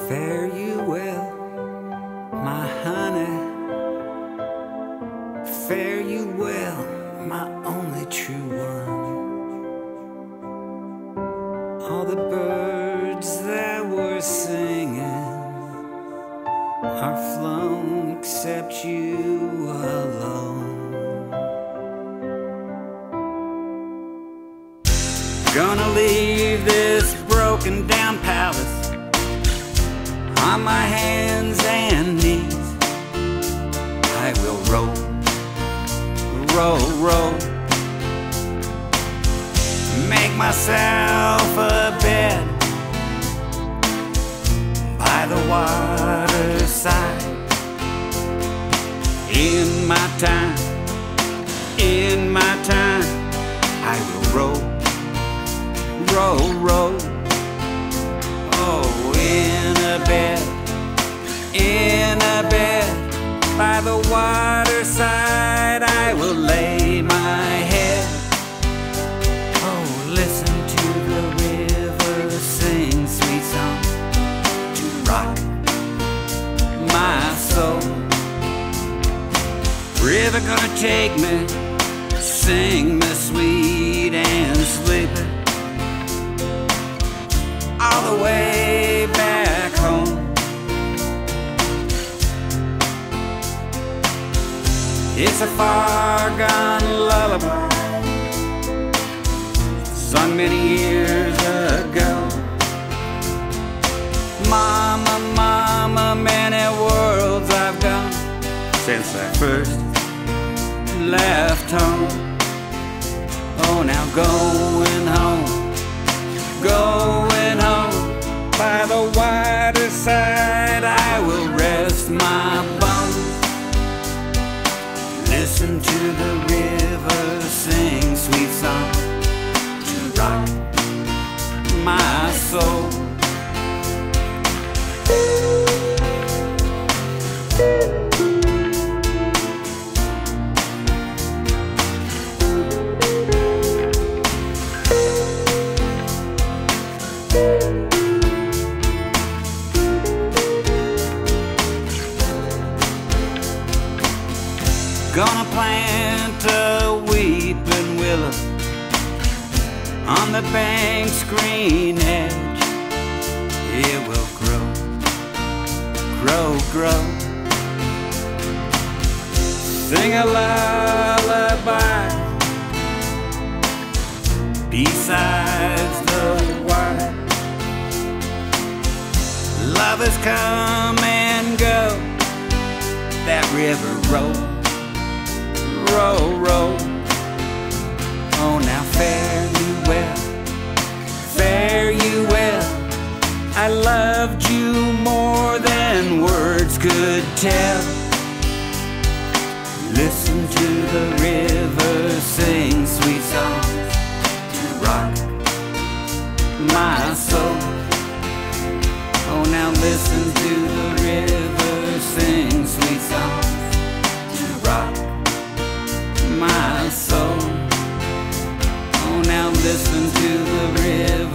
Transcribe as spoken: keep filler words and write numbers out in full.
Fare you well, my honey. Fare you well, my only true one. All the birds that were singing are flown except you alone. Gonna leave this broken down palace on my hands and knees. I will roll, roll, roll, make myself a bed by the waterside. In my time, in my time, I will roll, roll, roll. Oh, in a bed, in a bed by the waterside, I will lay my head. Oh, listen to the river sing sweet songs to rock my soul. River gonna take me, sing me sweet and sleepy, all the way back home. It's a far gone lullaby, sung many years ago. Mama, mama, many worlds I've gone since I first left home. Oh, now going home, going home by the waterside, I will rest my bones. Listen to the river sing sweet songs to rock my soul. Gonna plant a weeping willow on the bank's green edge. It will grow, grow, grow, sing a lullaby besides the water. Lovers come and go, that river rolls, roll, roll. Oh, now fare you well, fare you well. I loved you more than words could tell. Listen to the river sing sweet songs to rock my soul. Oh, now listen to the river sing sweet songs to rock my soul. Oh, now listen to the river